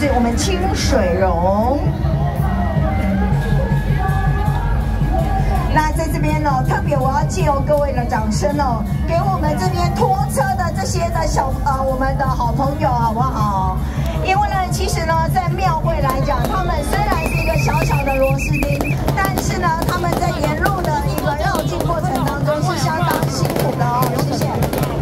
自我们清水溶。那在这边呢，特别我要借由各位的掌声哦，给我们这边拖车的这些的我们的好朋友，好不好？因为呢，其实呢，在庙会来讲，他们虽然是一个小小的螺丝钉，但是呢，他们在沿路的一个绕境过程当中是相当辛苦的哦。谢谢。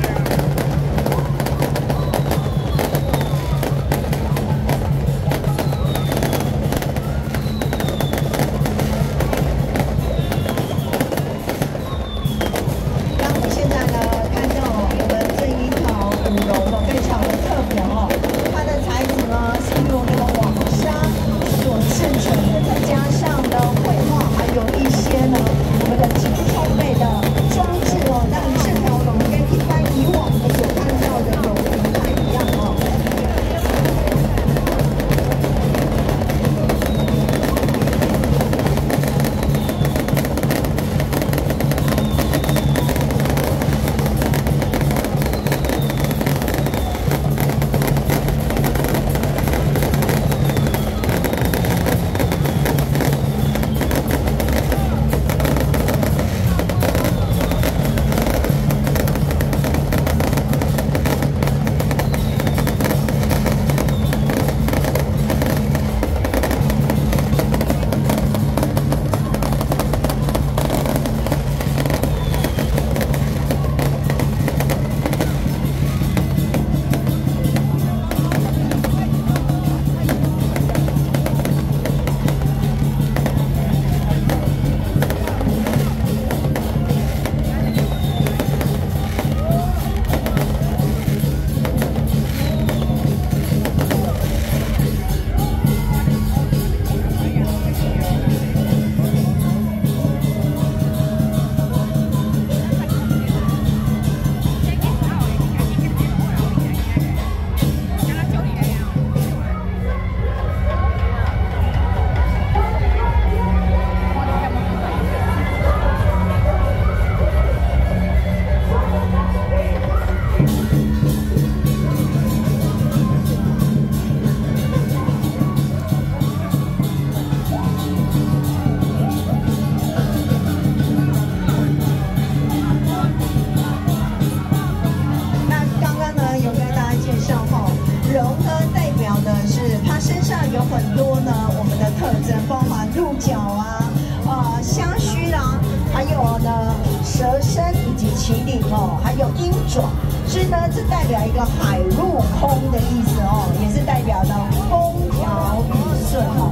麒麟哦，还有鹰爪，所以呢，这代表一个海陆空的意思哦，也是代表的风调雨顺哦。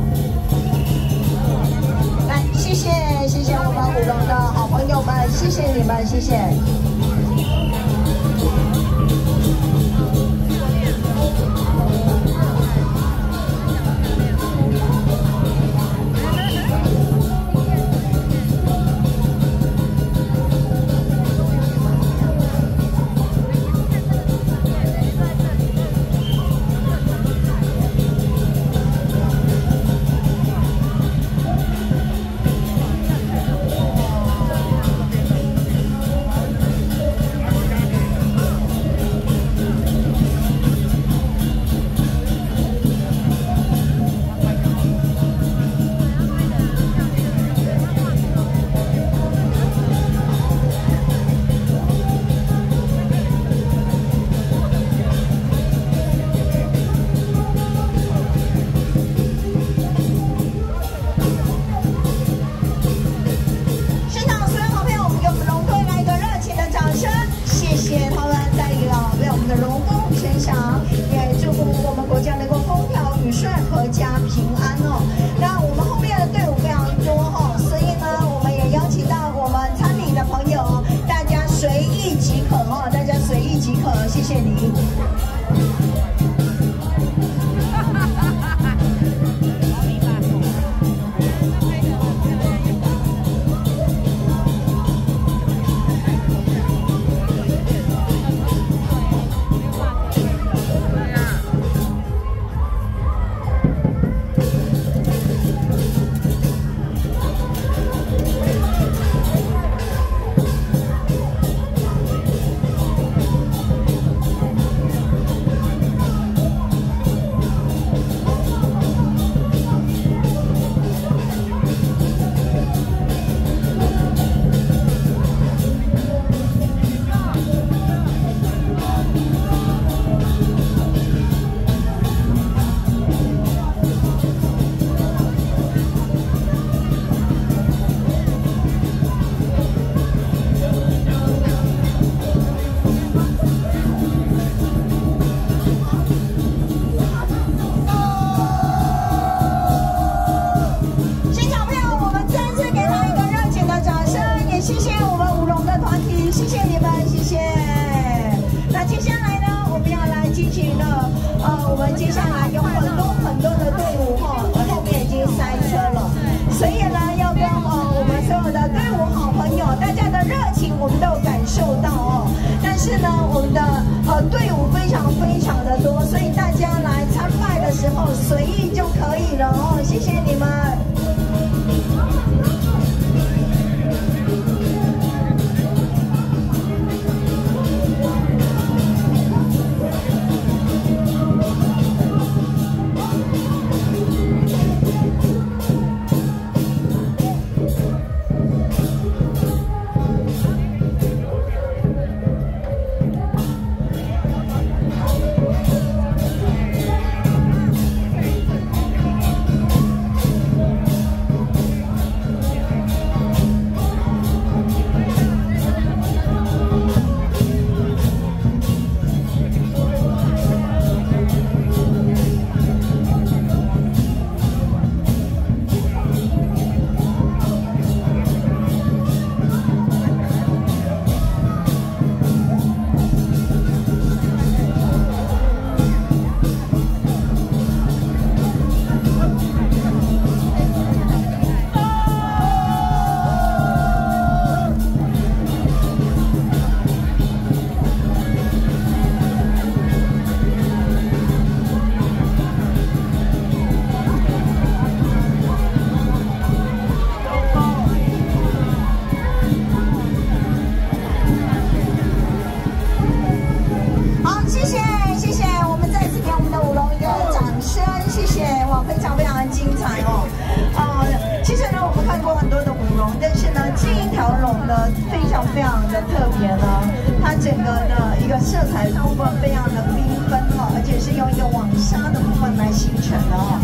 来，谢谢我们舞龙的好朋友们，谢谢你们，谢谢。 我们接下来有很多的队伍哈，后面已经塞车了，所以呢，要跟我们所有的队伍好朋友，大家的热情我们都有感受到哦。但是呢，我们的队伍非常的多，所以大家来参拜的时候随意就可以了哦。谢谢你们。非常的特别呢，它整个的一个色彩部分非常的缤纷哦，而且是用一个网纱的部分来形成的哦。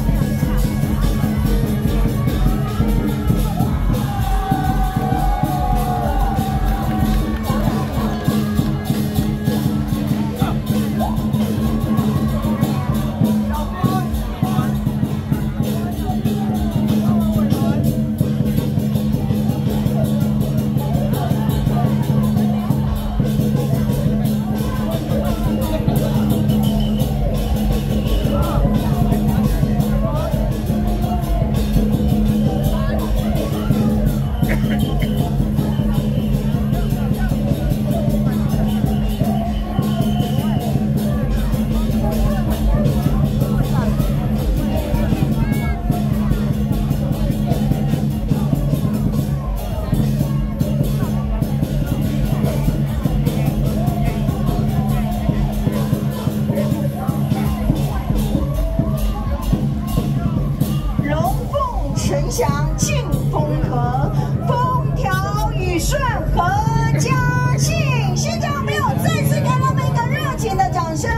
陈祥庆风和，风调雨顺阖家庆。现场朋友再次给他们一个热情的掌声。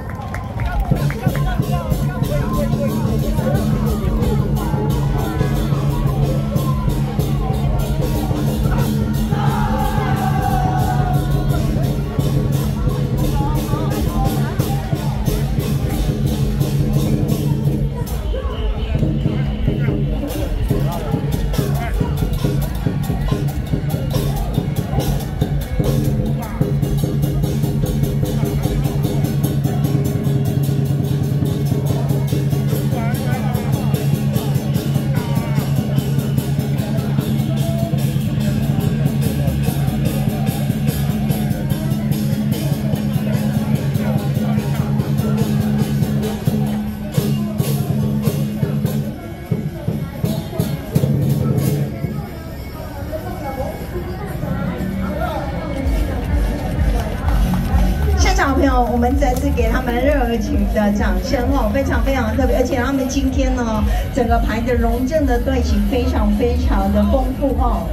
朋友，我们再次给他们热情的掌声哦，非常特别，而且他们今天呢，整个排的荣正的队形非常的丰富哦。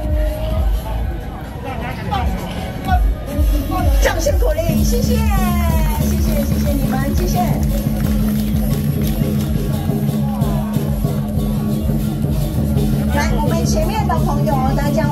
掌声鼓励，谢谢你们，谢谢。来，我们前面的朋友，大家